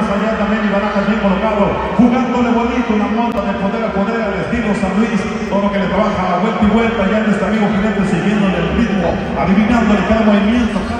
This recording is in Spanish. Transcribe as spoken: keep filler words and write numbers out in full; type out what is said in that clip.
allá también y Barajas bien colocado, jugándole bonito, una monta de poder a poder al estilo San Luis, todo lo que le trabaja a vuelta y vuelta, ya en este amigo jinete siguiendo el ritmo, adivinándole cada movimiento, cada